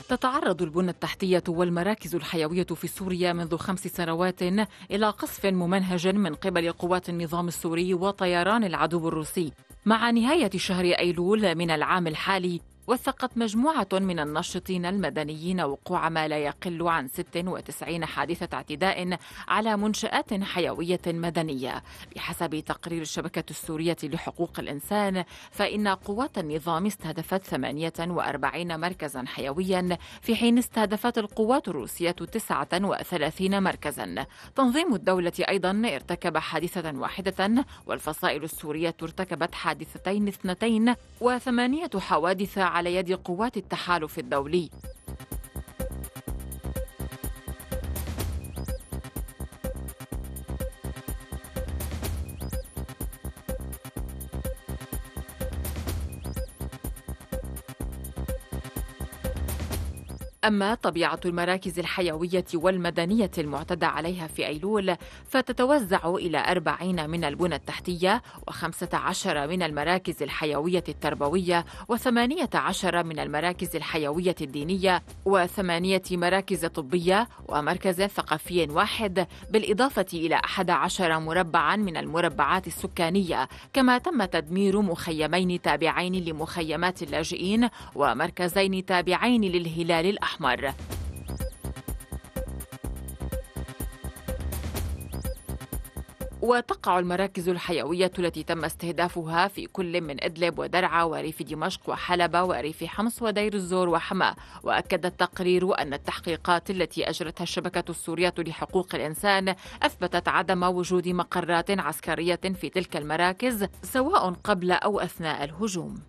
تتعرض البنى التحتية والمراكز الحيوية في سوريا منذ 5 سنوات إلى قصف ممنهج من قبل قوات النظام السوري وطيران العدو الروسي. مع نهاية شهر أيلول من العام الحالي، وثقت مجموعة من الناشطين المدنيين وقوع ما لا يقل عن 96 حادثة اعتداء على منشآت حيوية مدنية. بحسب تقرير الشبكة السورية لحقوق الإنسان، فإن قوات النظام استهدفت 48 مركزا حيويا، في حين استهدفت القوات الروسية 39 مركزا. تنظيم الدولة أيضا ارتكب حادثة واحدة، والفصائل السورية ارتكبت حادثتين 2 و8 حوادث على يد قوات التحالف الدولي. أما طبيعة المراكز الحيوية والمدنية المعتدى عليها في أيلول، فتتوزع إلى 40 من البنى التحتية، و15 من المراكز الحيوية التربوية، و18 من المراكز الحيوية الدينية، و8 مراكز طبية، ومركز ثقافي واحد، بالإضافة إلى 11 مربعا من المربعات السكانية. كما تم تدمير مخيمين تابعين لمخيمات اللاجئين، ومركزين تابعين للهلال الأحمر. وتقع المراكز الحيوية التي تم استهدافها في كل من إدلب ودرعا وريف دمشق وحلب وريف حمص ودير الزور وحماة. وأكد التقرير أن التحقيقات التي أجرتها الشبكة السورية لحقوق الإنسان أثبتت عدم وجود مقرات عسكرية في تلك المراكز، سواء قبل أو أثناء الهجوم.